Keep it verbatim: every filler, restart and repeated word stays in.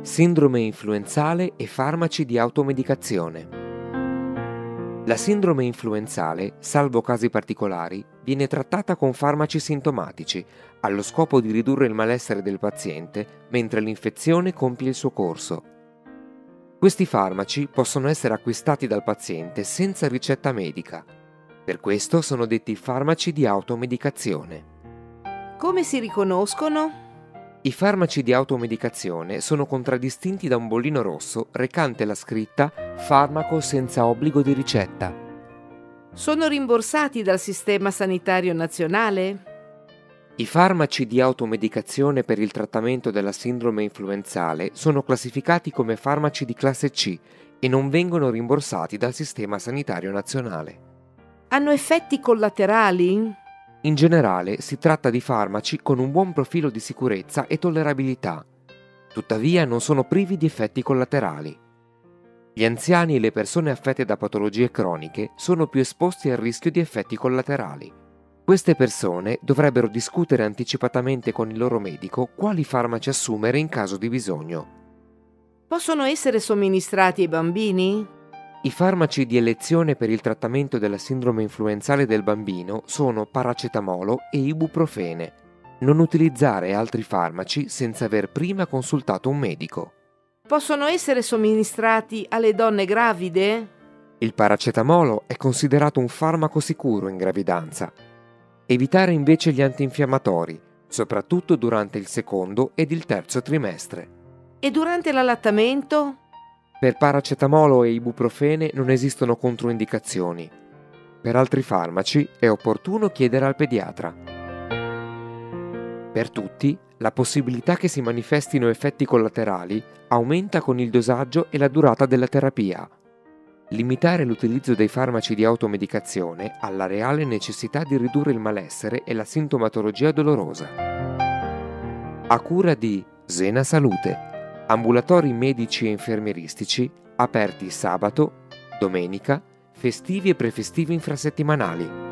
Sindrome influenzale e farmaci di automedicazione. La sindrome influenzale, salvo casi particolari, viene trattata con farmaci sintomatici, allo scopo di ridurre il malessere del paziente mentre l'infezione compie il suo corso. Questi farmaci possono essere acquistati dal paziente senza ricetta medica. Per questo sono detti farmaci di automedicazione. Come si riconoscono? I farmaci di automedicazione sono contraddistinti da un bollino rosso recante la scritta "farmaco senza obbligo di ricetta". Sono rimborsati dal Sistema Sanitario Nazionale? I farmaci di automedicazione per il trattamento della sindrome influenzale sono classificati come farmaci di classe C e non vengono rimborsati dal Sistema Sanitario Nazionale. Hanno effetti collaterali? In generale si tratta di farmaci con un buon profilo di sicurezza e tollerabilità. Tuttavia non sono privi di effetti collaterali. Gli anziani e le persone affette da patologie croniche sono più esposti al rischio di effetti collaterali. Queste persone dovrebbero discutere anticipatamente con il loro medico quali farmaci assumere in caso di bisogno. Possono essere somministrati ai bambini? I farmaci di elezione per il trattamento della sindrome influenzale del bambino sono paracetamolo e ibuprofene. Non utilizzare altri farmaci senza aver prima consultato un medico. Possono essere somministrati alle donne gravide? Il paracetamolo è considerato un farmaco sicuro in gravidanza. Evitare invece gli antinfiammatori, soprattutto durante il secondo ed il terzo trimestre. E durante l'allattamento? Per paracetamolo e ibuprofene non esistono controindicazioni. Per altri farmaci è opportuno chiedere al pediatra. Per tutti, la possibilità che si manifestino effetti collaterali aumenta con il dosaggio e la durata della terapia. Limitare l'utilizzo dei farmaci di automedicazione alla reale necessità di ridurre il malessere e la sintomatologia dolorosa. A cura di Sena Salute. Ambulatori medici e infermieristici aperti sabato, domenica, festivi e prefestivi infrasettimanali.